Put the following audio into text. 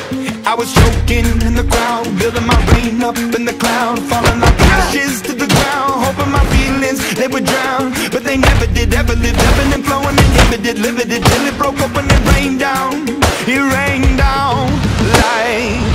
I was choking in the crowd, building my rain up in the cloud, falling like ashes to the ground, hoping my feelings, they would drown. But they never did, ever lived, ebbing and flowing, inhibited, limited, till it broke up when it rained down. It rained down like